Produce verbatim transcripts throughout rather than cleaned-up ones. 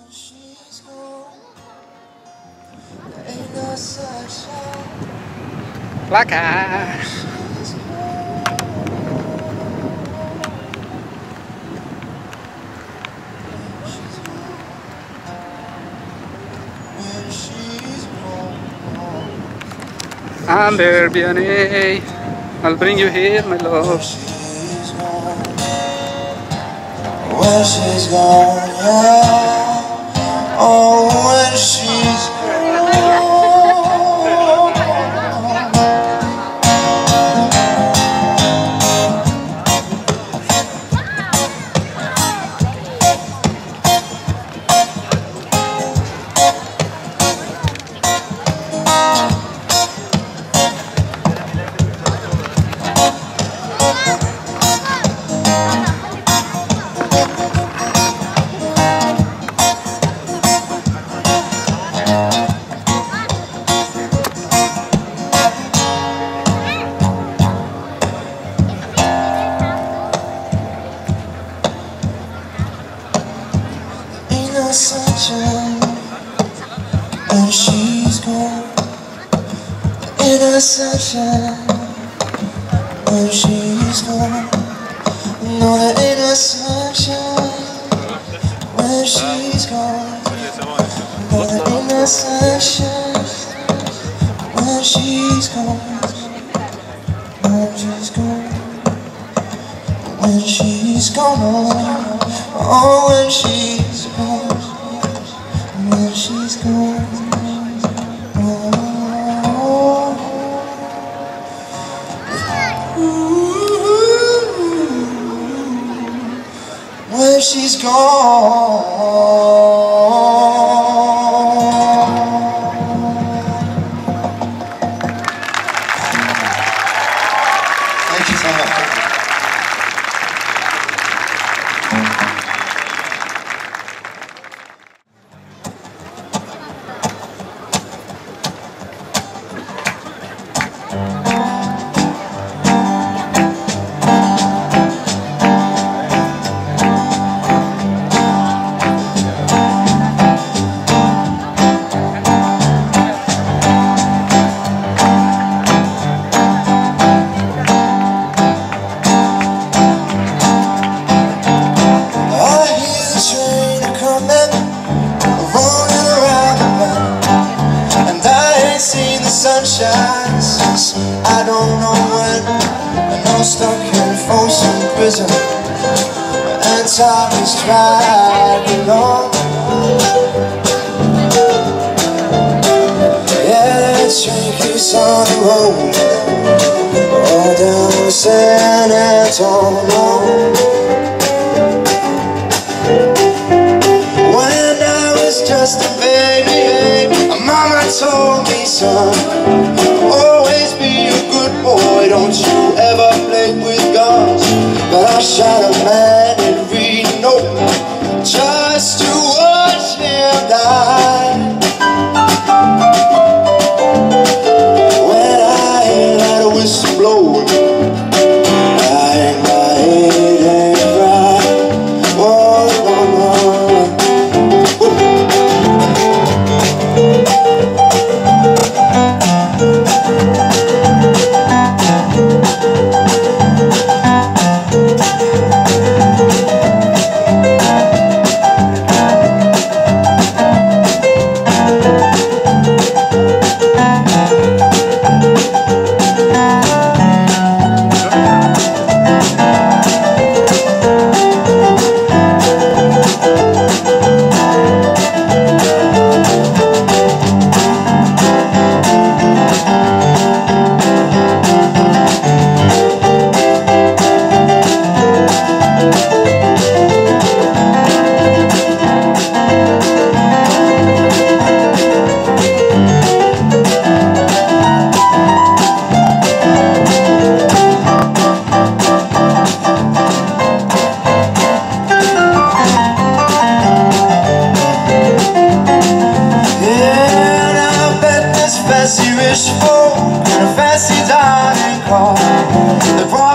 She's gone. There ain't no sunshine. Placa! She's gone. She's gone. When she's gone. Amber, Vianney, I'll bring you here, my love. She's gone. When she's gone, yeah. Oh, when she's gone. Ain't no sunshine when she's gone. Ain't no sunshine when she's gone. No, there ain't no sunshine when she's gone. No, there ain't no sunshine when she's gone. When she's gone. When she's gone. Oh, when she's gone. When she's gone. Oh. When she's gone. Thank you so much. Sunshine since I don't know when, and I'm stuck in Folsom Prison, and time is dragging on. Yeah, that train keeps on the road, all down San Antonio. When I was just a baby, my mama told me, son, always be a good boy, don't you ever play with guns. But I shot a man in Reno just to watch him die. When I hear that whistle blow, I hang my head and cry. Oh, no, no.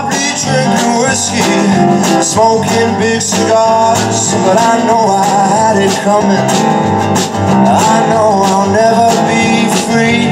Smoking big cigars, but I know I had started coming. I know I'll never be free.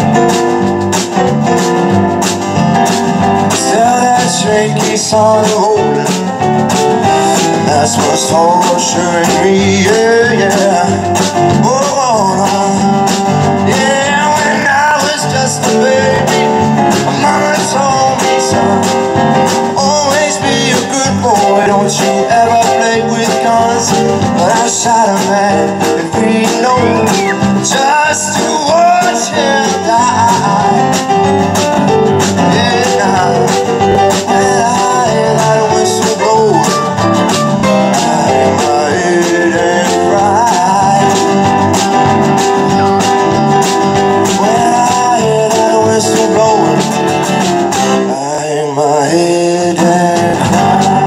Still that train keeps on rolling, and that's what's torturing me, yeah, yeah. Oh, yeah, when I was just a baby, my mama told me, son, always be a good boy, don't you ever play with guns. But I shot a man in Reno just to watch him die. Yeah, when I hear that whistle blow, I hang my head and cry. When I hear that whistle blowing, I hang my head and cry.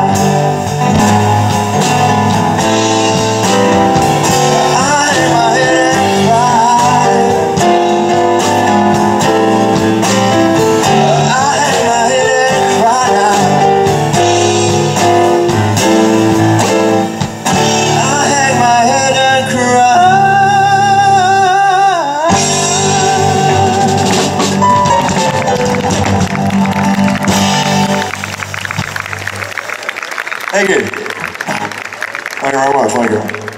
Thank you. Thank you very much. Thank you.